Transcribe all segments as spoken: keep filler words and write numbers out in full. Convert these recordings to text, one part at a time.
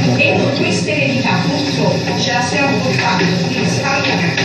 E con questa eredità purtroppo ce la stiamo portando in spalla.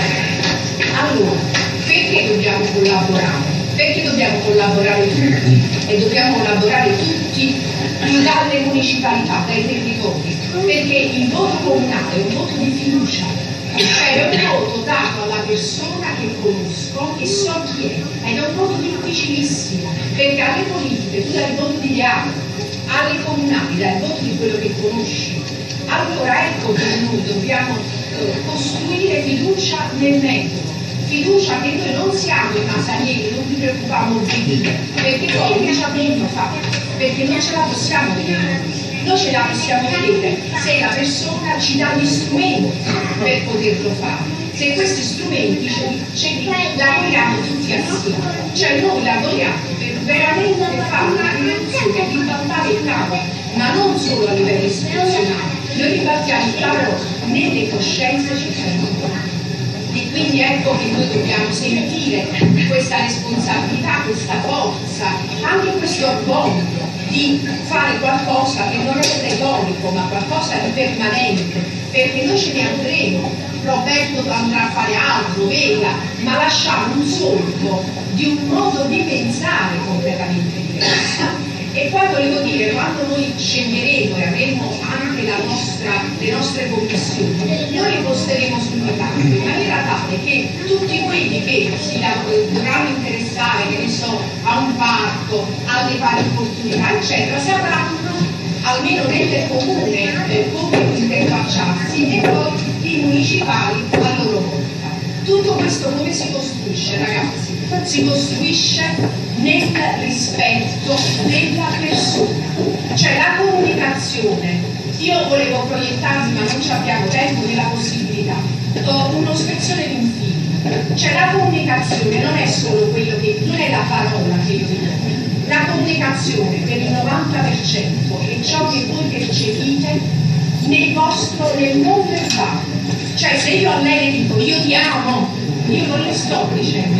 Allora, perché dobbiamo collaborare? Perché dobbiamo collaborare tutti e dobbiamo collaborare tutti dalle municipalità, dai territori? Perché il voto comunale è un voto di fiducia, cioè è un voto dato alla persona che conosco e so chi è, ed è un voto difficilissimo, perché alle politiche tu dai il voto di Leale, alle comunali dai il voto di quello che conosci. Allora ecco che noi dobbiamo eh, costruire fiducia nel metodo. Fiducia che noi non siamo i masanieri, non vi preoccupiamo di dire, perché poi che ci abbiamo fatto, perché non ce la possiamo vedere, noi ce la possiamo vedere se la persona ci dà gli strumenti per poterlo fare, se questi strumenti ce li, ce li lavoriamo tutti assieme, cioè noi lavoriamo per veramente fare una rivoluzione, ribaltare il tavolo, ma non solo a livello istituzionale, noi ribaltiamo il tavolo nelle coscienze cittadine. E quindi ecco che noi dobbiamo sentire questa responsabilità, questa forza, anche questo orgoglio di fare qualcosa che non è retorico ma qualcosa di permanente, perché noi ce ne andremo, Roberto andrà a fare altro, Vega, ma lasciamo un solco di un modo di pensare completamente diverso. E qua volevo dire, quando noi sceglieremo e avremo anche la nostra, le nostre commissioni, noi le posteremo sul mercato in maniera tale che tutti quelli che si dovranno interessare, che ne so, a un parco, alle varie opportunità, eccetera, sapranno, almeno nel comune, eh, come interfacciarsi, e poi i municipali a loro volta. Tutto questo come si costruisce, ragazzi? Si costruisce nel rispetto della persona, cioè la comunicazione. Io volevo proiettarvi, ma non ci abbiamo tempo né la possibilità, uh, un'ospezione di un film, cioè la comunicazione non è solo quello che, non è la parola che io dico, la comunicazione per il novanta per cento è ciò che voi percepite nel vostro, nel non verbale, cioè se io a lei le dico io ti amo, io non le sto dicendo,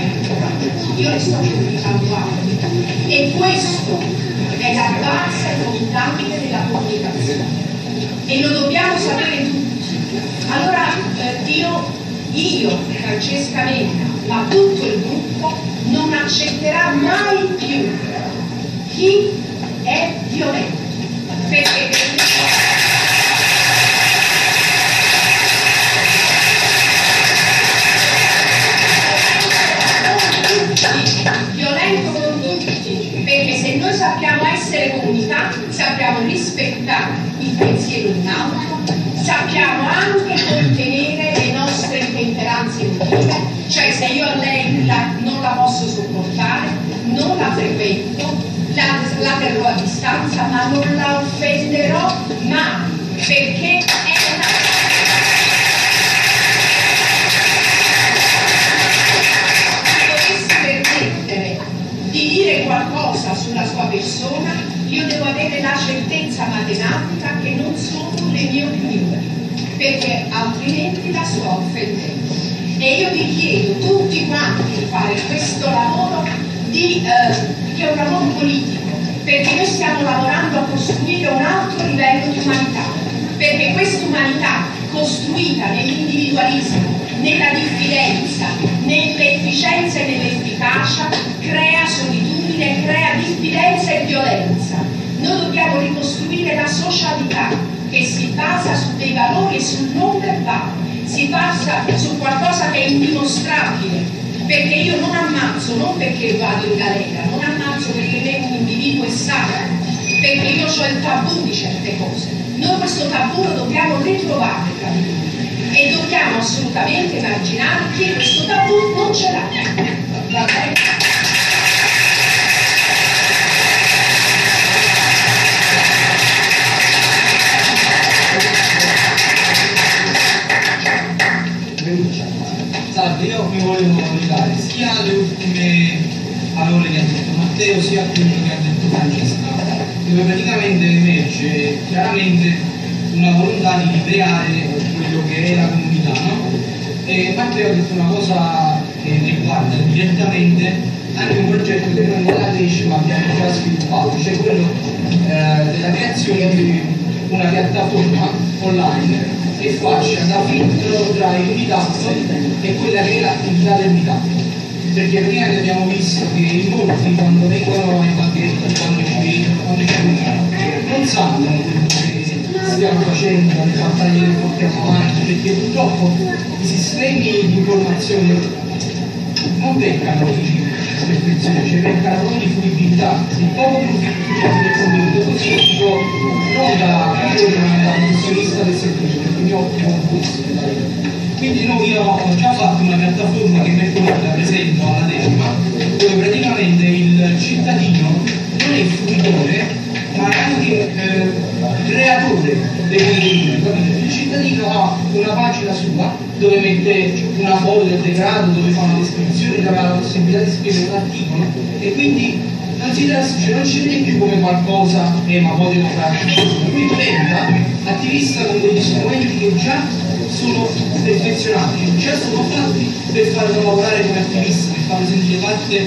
io le sto comunicando altro, e questo è la base fondante della comunicazione e lo dobbiamo sapere tutti. Allora eh, io, io, Francesca Menna, ma tutto il gruppo non accetterà mai più chi è violento, perché violento con tutti, perché se noi sappiamo essere comunità, sappiamo rispettare il pensiero di un altro, sappiamo anche contenere le nostre intemperanze emotive, cioè se io a lei la, non la posso sopportare, non la frequento, la, la terrò a distanza, ma non la offenderò mai, perché è una di dire qualcosa sulla sua persona, io devo avere la certezza matematica che non sono le mie opinioni, perché altrimenti la sto offendendo. E io vi chiedo tutti quanti di fare questo lavoro di, eh, che è un lavoro politico, perché noi stiamo lavorando a costruire un altro livello di umanità, perché questa umanità costruita nell'individualismo, nella diffidenza, nell'efficienza e nell'efficacia, crea solitudine, crea diffidenza e violenza. Noi dobbiamo ricostruire la socialità che si basa su dei valori e sul non verbale, si basa su qualcosa che è indimostrabile, perché io non ammazzo non perché vado in galera, non ammazzo perché me un individuo è sacro, perché io ho il tabù di certe cose. Noi questo tabù lo dobbiamo ritrovare tra di noi e dobbiamo assolutamente immaginare che questo tabù non ce l'ha. Va bene? Salve, io mi volevo legare sia alle ultime parole che ha detto Matteo sia a quello che ha detto Francesca, dove praticamente emerge chiaramente una volontà di creare quello che è la comunità, no? E Matteo ha detto una cosa che riguarda direttamente anche un progetto che noi nella Decima abbiamo già sviluppato, cioè quello eh, della creazione di una piattaforma online che faccia da filtro tra il meetup e quella che è l'attività del meetup. Perché prima abbiamo visto che in molti quando vengono ai banchetti, quando ci vedono, quando ci vedono, non sanno quello che stiamo facendo, le battaglie che portiamo avanti, perché purtroppo i sistemi di informazione non peccano di perfezione, cioè peccano non di fruibilità, di poco del contenuto, così dico non da, da professionista del settore, perché mi occupo di questo. Quindi noi io ho già fatto una piattaforma che mercoledì la presento alla decima, dove praticamente il cittadino non è il fruitore, ma è anche eh, creatore dei contenuti. Il cittadino ha una pagina sua dove mette una foto del degrado, dove fa una descrizione, dove ha la possibilità di scrivere un articolo e quindi non si cioè non ci vede più come qualcosa che eh, ma potevo fare, lui diventa attivista con degli strumenti che già sono perfezionati, già sono fatti per farlo lavorare come attivista, per farlo sentire parte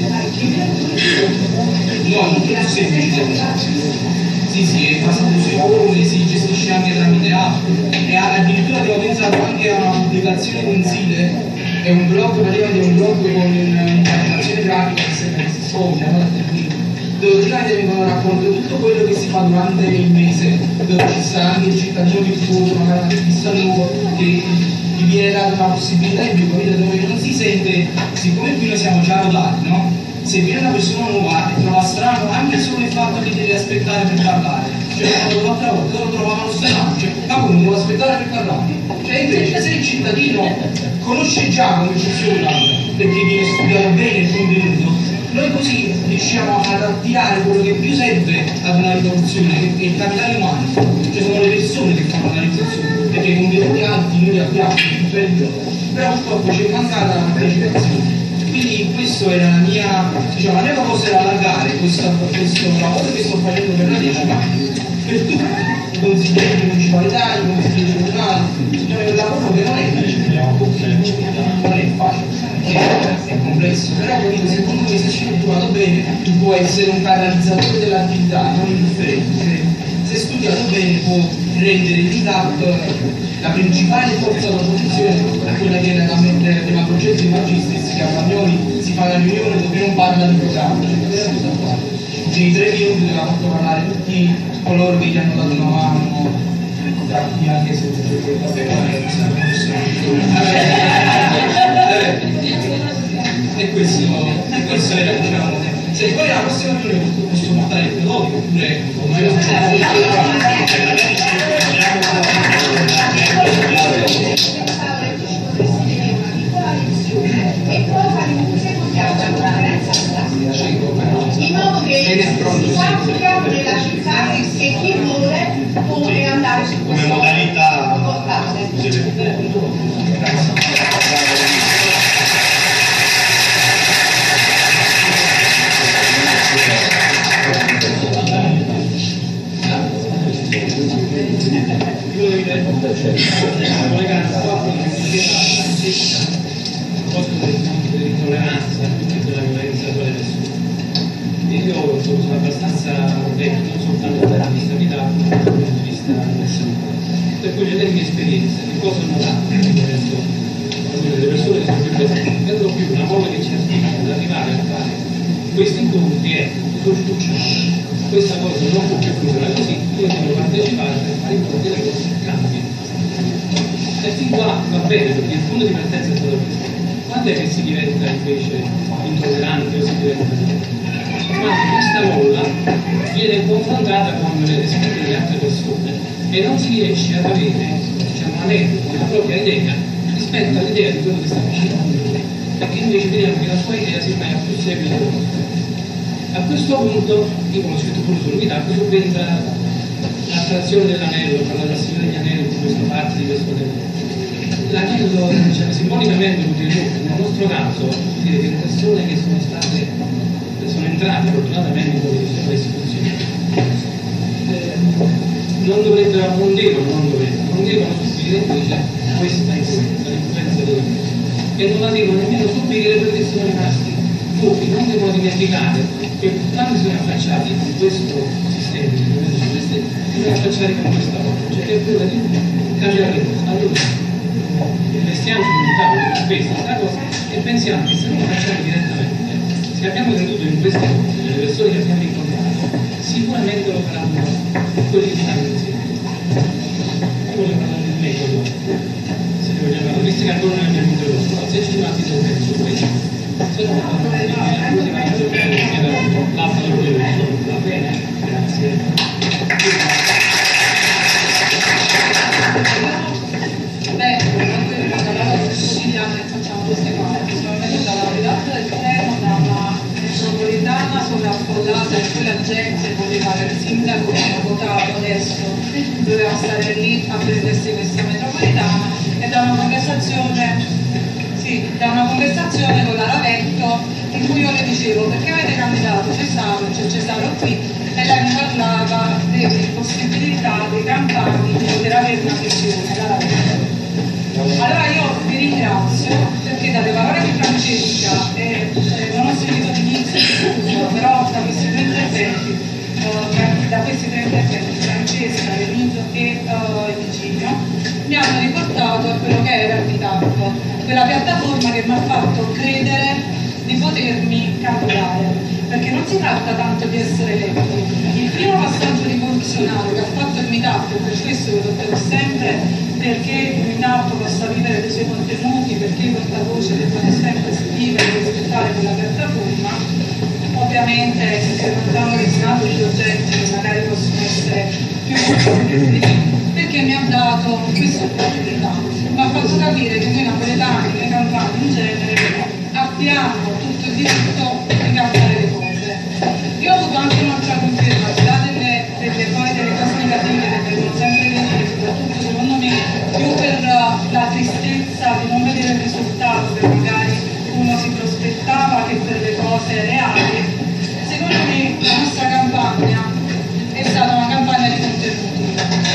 no, non più semplice. Sì, sì, è basato sui fondi, si gestisce anche tramite app e addirittura abbiamo pensato anche a una pubblicazione mensile, è un blog, praticamente è un blog con un'impaginazione grafica che sembra che si sfoglia, dove praticamente vengono raccontate tutto quello che si fa durante il mese, dove ci sta anche il cittadino virtuoso, magari una rivista nuova, che gli viene data una possibilità in più, dove non si sente, siccome qui noi siamo già rodati, no? Se viene una persona nuova e trova strano anche solo il fatto che deve aspettare per parlare, cioè l'altra volta loro trovavano strano, cioè ma come devo aspettare per parlare? Cioè invece se il cittadino conosce già come funziona, perché viene studiato bene il contenuto, noi così riusciamo ad attirare quello che più serve ad una rivoluzione, che è il capitale umano, cioè sono le persone che fanno la rivoluzione, perché i contenuti alti noi li abbiamo, però purtroppo ci è mancata la partecipazione. Quindi questo era la mia, diciamo, la mia proposta era allargare questo, questo lavoro che sto facendo per la decima per tutti i consiglieri di municipalità, i consiglieri comunali, è un lavoro che non è non è facile, è complesso, però capito, secondo me se strutturato bene può essere un catalizzatore dell'attività, non indifferente, se studiato bene può rendere il meetup la principale forza d'opposizione a quella che era la prima progetto di Magistris, che a Bagnoli si fa una riunione dove non parla di programma, cioè nei tre minuti doveva fatto parlare tutti coloro che gli hanno dato una mano, anche se e questo, e questo era, diciamo, se poi la prossima riunione posso portare il prodotto oppure e poi fare un conseguenziale da conferenza stampa in modo che si sappia nella città e chi vuole può andare su questo come modalità portale. L'intolleranza, della violenza sulle persone. Io sono abbastanza vecchio, non soltanto dal punto di vista vitale, ma dal punto di vista personale. Per cui nelle mie esperienze, di cosa ho notato delle persone che sono più presenti, vedo più una voglia che ci attiva ad arrivare a fare questi incontri è questa cosa non può più funzionare così, io devo partecipare per fare in modo che le cose cambino. E fin qua va bene, perché il punto di partenza è stato questo. Quando è che si diventa invece intollerante o si diventa quando questa molla viene confrontata con le esperienze delle altre persone e non si riesce ad avere, diciamo, una propria idea rispetto all'idea di quello che sta vicino a noi, perché invece vediamo che la sua idea si fa più seguito della nostra. A questo punto, io come ho scritto pure sull'unità, subentra l'attrazione dell'anello, per la tassione degli anelli, di questa parte di questo tempo. L'anello, diciamo, simbolicamente vuol dire, nel nostro caso, vuol dire che le persone che sono state, che sono entrate fortunatamente in quelle che sono le istituzioni, eh, non dovrebbero, non devono, non dovrebbero, non devono subire invece questa influenza, l'influenza dell'anello. E non la devono nemmeno subire perché sono rimasti fuori, non devono dimenticare che quando si sono affacciati in questo sistema, in questo se dobbiamo affacciare con questa cosa, cioè che è quella di cambiare le cose. Allora, investiamo sul tavolo di spesa questa cosa e pensiamo che se noi facciamo direttamente, se abbiamo creduto in queste cose, nelle persone che abbiamo incontrato, sicuramente lo faranno quelli che stanno insieme. Io voglio parlare del metodo, se ne vogliamo parlare, visto che ancora non abbiamo introdotto, però se ci fatti del metodo questo, se no l'altro lo volevo dire, va bene? Grazie. Beh, quando io decidiamo che facciamo queste cose, sono venuta dalla redatta del treno, da una metropolitana sovraffollata e poi la gente voleva il sindaco che ha votato adesso, doveva stare lì a prendersi questa metropolitana e da una conversazione, sì, da una conversazione con la Ravetto in cui io le dicevo perché avete candidato Cesaro, c'è Cesaro qui, e lei mi parlava delle possibilità dei campani di poter avere una visione, la Ravetto. Allora io vi ringrazio perché dalle parole di Francesca eh, eh, non ho seguito l'inizio, però da questi tre interventi, eh, da questi tre interventi, Francesca, Renito e uh, Virginio, mi hanno riportato a quello che era il Meetup, quella piattaforma che mi ha fatto credere di potermi candidare, perché non si tratta tanto di essere eletti. Il primo passaggio rivoluzionario che ha fatto il Meetup, e per questo lo lotterò sempre, perché il Meetup possa vivere dei suoi contenuti, perché i portavoce devono sempre scrivere e rispettare quella piattaforma, ovviamente incrementando il stato di oggetti che magari possono essere più complessi, perché mi ha dato questa opportunità, mi ha fatto capire che noi napoletani, noi campani in genere, abbiamo tutto il diritto di cambiare le cose. Io ho avuto anche un'altra conferma, al di là delle, delle, poi delle cose negative che vengono sempre dette, soprattutto secondo me più per la tristezza di non vedere il risultato che magari uno si prospettava che per le cose reali. Secondo me la nostra campagna è stata una campagna di contenuti.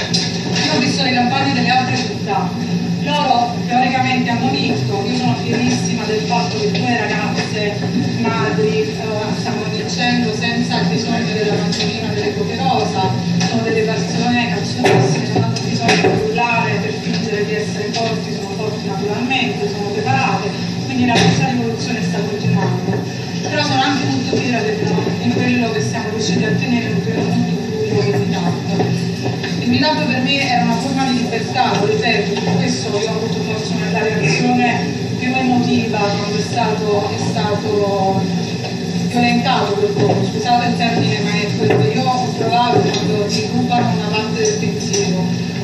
Io ho visto le campagne delle altre città, loro teoricamente hanno vinto, io sono fierissima del fatto che due ragazze madri eh, stanno vincendo senza il bisogno della maggiorina delle cope rosa, sono delle persone cazzonissime, non hanno bisogno di urlare per fingere di essere forti, sono forti naturalmente, sono preparate, quindi la nostra rivoluzione sta continuando. Però sono anche molto fiera di quello che siamo riusciti a ottenere in un periodo molto buio del Meetup. Il Meetup per me era una forma di libertà, lo ripeto, per questo io ho avuto forse una reazione più emotiva quando è stato, è stato violentato quel corpo, scusate il termine, ma è quello che io ho provato quando ti rubano una parte del pensiero.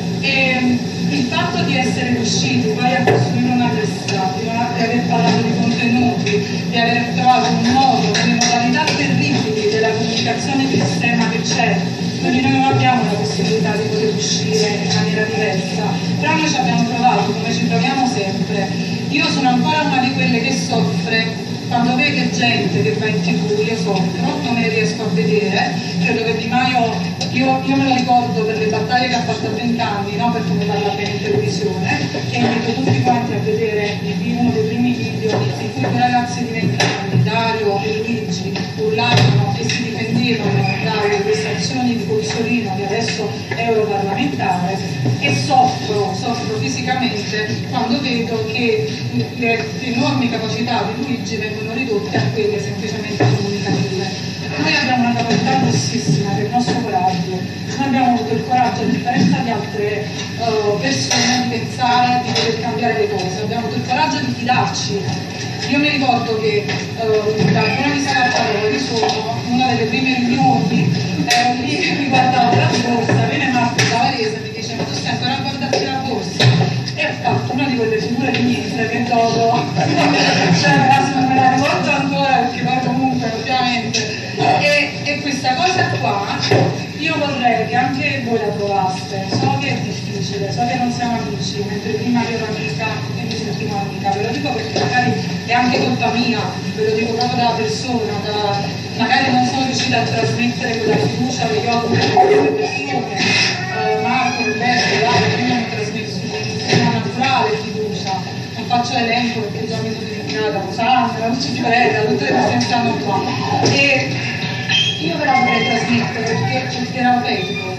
E il fatto di essere riusciti poi a costruire una lista, di, non, di aver parlato di contenuti, di aver trovato un modo, delle modalità terribili della comunicazione di sistema che c'è, quindi noi non abbiamo la possibilità di poter uscire in maniera diversa, però noi ci abbiamo provato, come ci proviamo sempre. Io sono ancora una di quelle che soffre quando vede gente che va in tv, io soffro, non me ne riesco a vedere, credo che Di Maio, io, io me lo ricordo per le battaglie che ha fatto a vent'anni, no? Per come parla bene in televisione, e invito tutti quanti a vedere uno dei primi video in cui due ragazzi di vent'anni, Dario e Luigi, urlavano e si difendevano dalle prestazioni di Cozzolino, che adesso è europarlamentare, e soffro, soffro fisicamente quando vedo che le enormi capacità di Luigi vengono ridotte a quelle semplicemente comunicative. Noi abbiamo una capacità grossissima, che è il nostro coraggio. Noi abbiamo avuto il coraggio, a differenza di altre uh, persone, di pensare di poter cambiare le cose. Abbiamo avuto il coraggio di fidarci. Io mi ricordo che uh, da buona di Salataro, dove sono, una delle prime riunioni, ero lì che mi guardavo la borsa, viene Marco Tavarese e mi diceva: tu stai ancora a guardarti la borsa? E ho fatto una di quelle figure di niente che dopo, cioè me la ricordo ancora perché poi comunque ovviamente. E, e questa cosa qua io vorrei che anche voi la provaste. So che è difficile, so che non siamo amici, mentre prima io ero amica e mi sentivo amica, ve lo dico perché magari è anche colpa mia, ve lo dico proprio dalla persona, da, magari non sono riuscita a trasmettere quella fiducia che io ho avuto con quelle persone, eh, Marco, Roberto, Dario, io mi ho trasmesso una naturale fiducia, non faccio elenco perché già mi sono dimenticata, Sandra, Luci Fiorella, tutte le persone che stanno qua. E io ve la vorrei trasmettere perché, perché era autentico.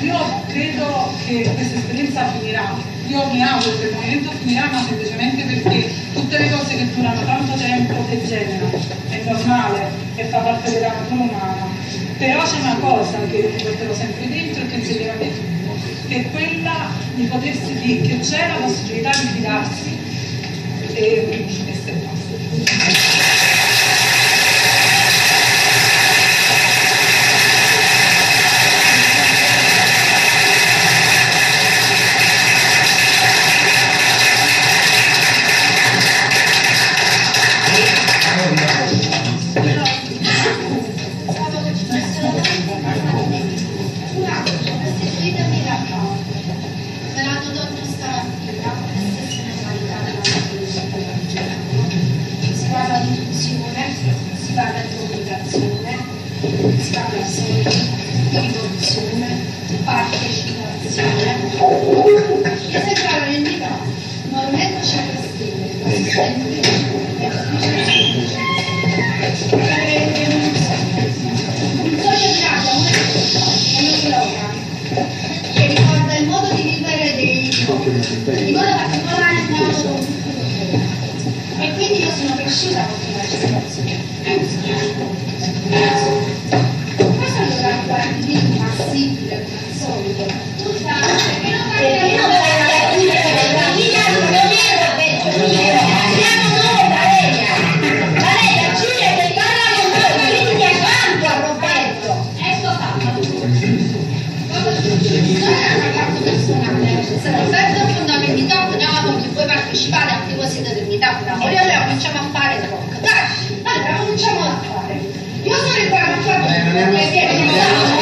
io credo che questa esperienza finirà, io mi auguro che il movimento finirà, ma semplicemente perché tutte le cose che durano tanto tempo degenerano, è normale e fa parte della natura umana. Però c'è una cosa che mi porterò sempre dentro e che insegnerò a mio figlio, che è quella di potersi dire che c'è la possibilità di fidarsi e questo è basta. Si parla di comunicazione, si parla di soldi, di rivoluzione, partecipazione. Io sempre alla rendita, Movimento cinque Stelle, sempre un sogno grande, uno slogan che ricorda il modo di vivere dei in modo particolare nel modo. E quindi io sono cresciuta con questa situazione. Questo allora guardi di massibile, al solito. Tutta perché non fai la siamo noi, Valeria. Valeria, Cile che parla con noi, ma lì ti accanto a Roberto. Ecco fatto. Non è un ragazzo personale. Se Roberto è fondamentale, che voi partecipate, anche voi siete del Meetup Napoli, allora cominciamo a fare il rock. Dai, allora cominciamo a fare. Io sono il qua, non faccio perché viene il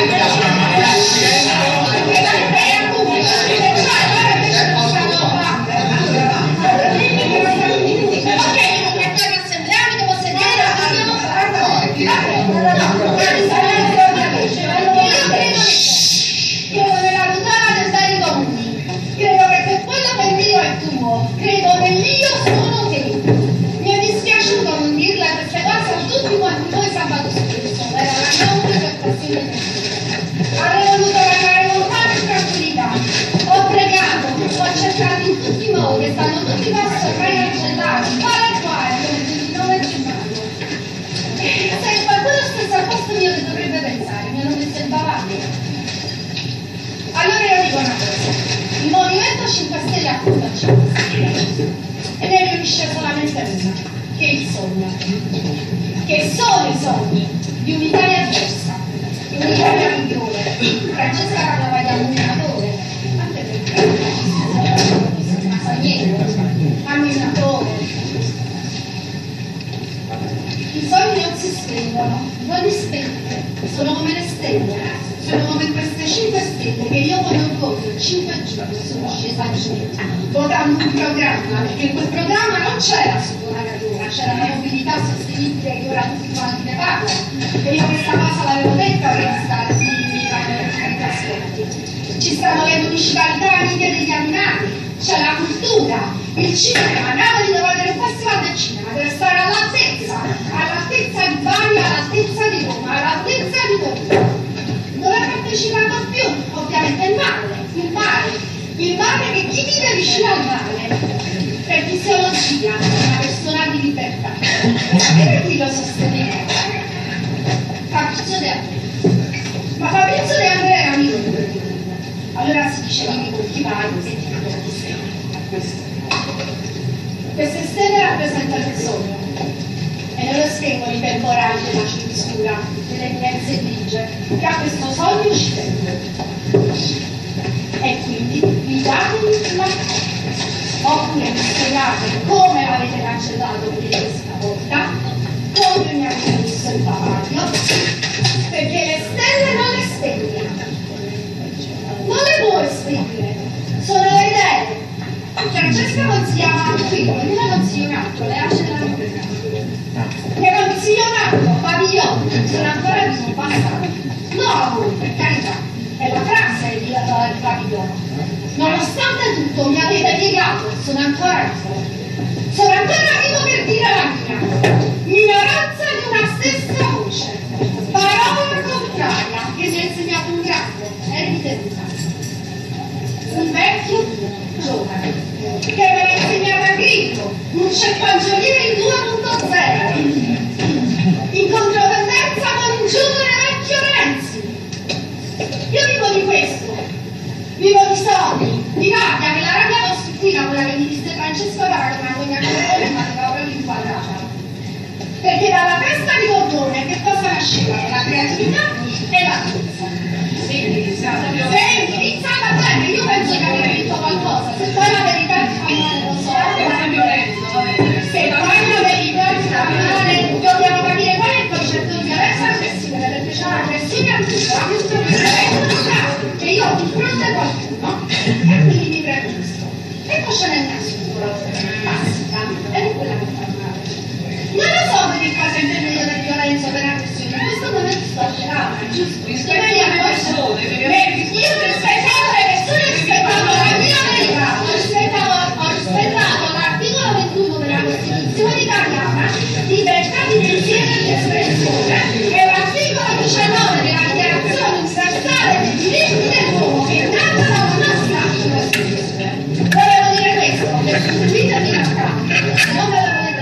credo nell'io sono te. Mi è dispiaciuto non dirle queste cose a tutti quanti noi sabato scorso, era la notte per passione. Avrei voluto parlare con tanta tranquillità, ho pregato, ho cercato in tutti i modi e stanno tutti i vostri ormai cancellati, fare qua è come il ventinove gennaio. Se qualcuno stesse al posto mio che dovrebbe pensare, mi hanno messo il bavaglio. Allora io dico una cosa. Il Movimento cinque Stelle appunto a cinque Stelle e ne riunisce solamente una, che è il sogno, che sono i sogni di un'Italia diversa, di un'Italia migliore. Francesca parlava di amministratore, anche perché non fa niente, amministratore. I sogni non si spengono, non li spegnete, sono come le stelle. Sono come queste cinque stelle che io conosco il cinque giugno sono scesa giù votando un programma, perché in quel programma non c'era solo la natura, c'era la mobilità sostenibile che ora tutti quanti ne parlano e io questa cosa l'avevo detta questa di aspetti. Ci stanno le municipalità amiche degli animali, c'è la cultura, il cinema, Napoli deve avere un festival del cinema, deve stare all'altezza, all'altezza di Bari, all'altezza di Roma, all'altezza di Torino. Non ha partecipato più, ovviamente il mare, il mare, il mare che chi vive vicino al mare, per fisiologia, è una persona di libertà. E chi lo sosteneva? Fabrizio De André. Ma Fabrizio De André era amico di quelli. Allora si dice vivi con chi vai e ti diverti. Queste stelle rappresentano il sogno. E non lo spengono i temporali della censura, delle evidenze grigie, che a questo sogno ci tengono. E quindi mi date una cosa, oppure mi spiegate come l'avete cancellato questa volta, come mi avete messo il bavaglio, perché le stelle non le spengono, non le vuoi spegnere, sono le idee. Francesca consigliava qui, io ne consiglio un altro, le asce della vita. Che consiglio un altro, padiglione, sono ancora di sul passato. No a voi, per carità, è la frase di la padiglione. Nonostante tutto mi avete piegato, sono ancora vivo. Sono ancora vivo per dire la mia. Minoranza di una stessa voce. Parola contraria che mi ha insegnato un grande, è evidente. un ceppagiolino in due punto zero, in controtendenza con il giovane vecchio Renzi. Io vivo di questo, vivo di soldi, di rabbia, che la rabbia costituita, quella che mi disse Francesco Rara, che una cogna con me, ma che proprio inquadrata. Perché dalla testa di Bordone che cosa nasceva? La creatività e la forza. Se è indirizzata bene, io penso che avrei vinto qualcosa, se poi la verità fa male, lo so. Se poi la verità fa male, dobbiamo capire qual è il concetto di violenza aggressiva, perché c'è l'aggressione antica, che io ho di fronte a qualcuno e quindi mi previsto. E poi ce n'è una struttura classica, ed è quella che fa male. Non lo so per che cosa intende io per violenza o per aggressione, in questo momento sto scelando, giusto? Rispetto alle persone, io ho rispettato le persone, ho rispettato la mia verità, ho rispettato, ho rispettato l'articolo ventuno della Costituzione italiana, libertà di pensiero e di espressione, e l'articolo diciannove della Dichiarazione universale dei diritti dell'uomo, che tratta da una nostra Costituzione. Volevo dire questo, che sul Twitter di Natale, non me lo volete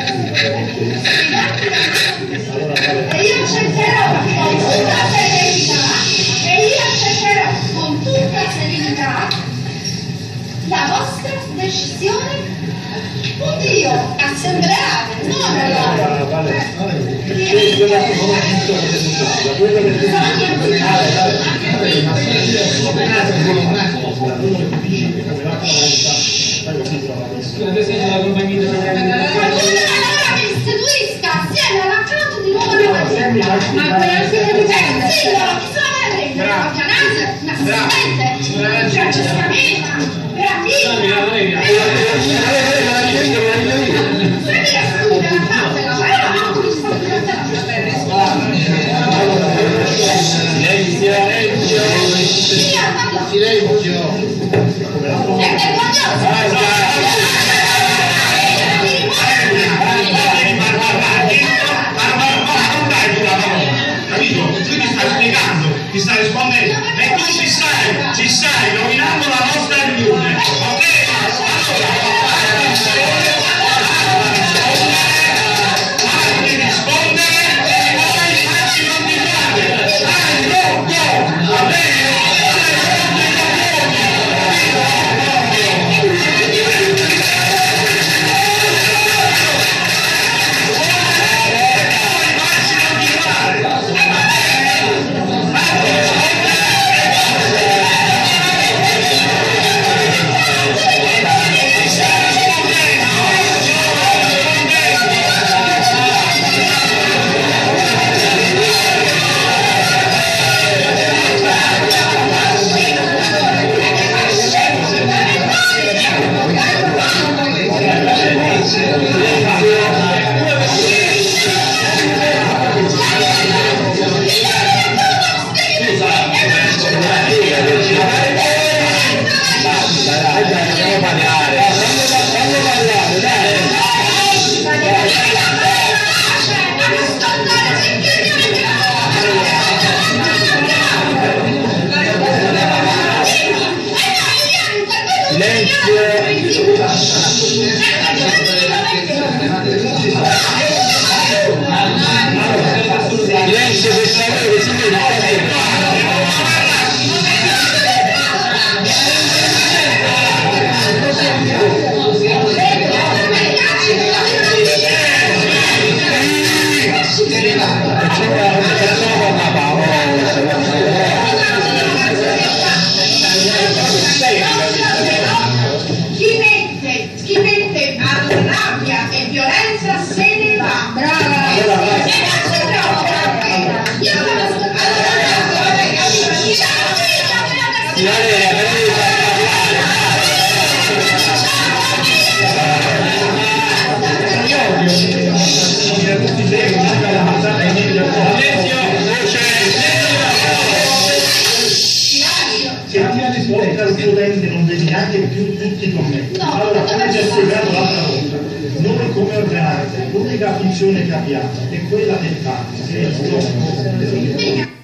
e io accetterò con tutta serenità e io accetterò con tutta serenità la vostra decisione, oddio, assembleare, non allora. Assieme all'account di nuovo la mattina, ma puoi anche ripetere, sì, no, chi sono le regole? La pianata, l'assistente, Francesca Mena, bravissima, prendi la studia, la fatela, ma io non mi sto silenzio, silenzio, è vergognoso. Capito? Tu mi stai spiegando, ti stai rispondendo e tu ci stai, ci stai rovinando la nostra riunione, ok? Allora devi rispondere e poi facci continuare. Dai, pronto! Va bene? Chi mette, chi mette a rabbia e violenza se ne va. Brava! E non ci trovo tranquilla. Io non lo so. Se ti ha risposto al studente non devi neanche più tutti con me. Allora, come ti ho spiegato l'altra volta, noi come ordenanza, l'unica funzione che abbiamo è quella del fatto.